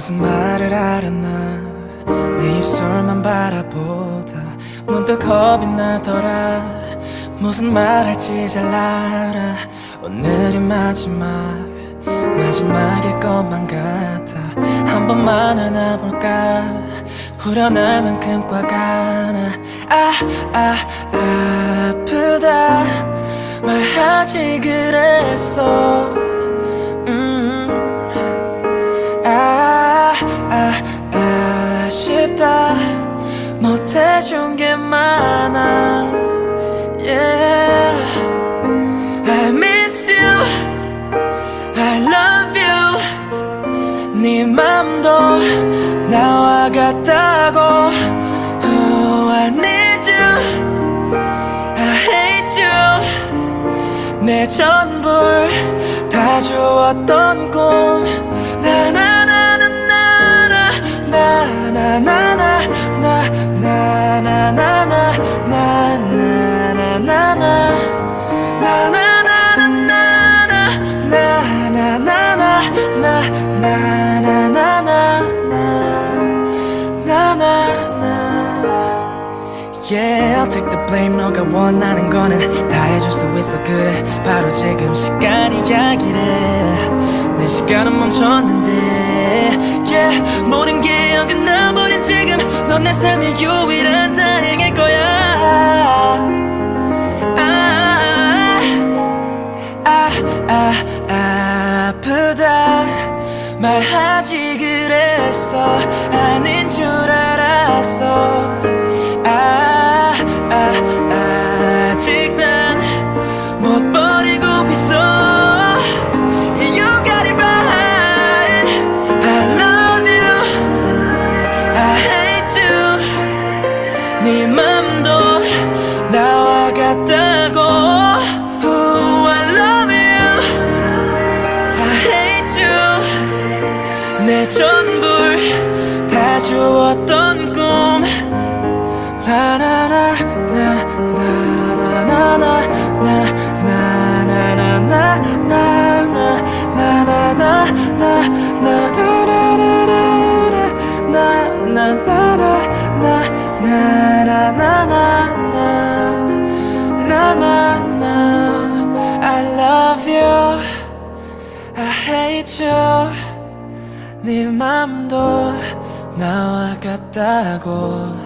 무슨 말을 하려나 네 입술만 바라보다 문득 겁이 나더라. 무슨 말할지 잘 알아. 오늘이 마지막일 것만 같아. 한 번만 안아볼까. 후련할 만큼 꽉 안아. 아프다 말하지 그랬어. 아쉽다 못해준 게 많아. Yeah, I miss you, I love you. 네 맘도 나와 같다고. Oh, I need you, I hate you. 내 전부를 다 주었던 꿈. Yeah, I'll take the blame. 너가 원하는 거는 다 해줄 수 있어. 그래 바로 지금 시간이야. 기래 내 시간은 멈췄는데. Yeah, 모든 게 어긋나버린 지금 넌 내 삶의 유일한 다행일 거야. 아프다 말하지 그랬어. 아닌 줄 알았어. 아직 난 못 버리고 있어. You got it right. I love you, I hate you. 네 맘도 나와 같다고. Oh, I love you, I hate you. 내 전부를 다 주었던 꿈. I love you, I hate you. 네 맘도 나와 같다고.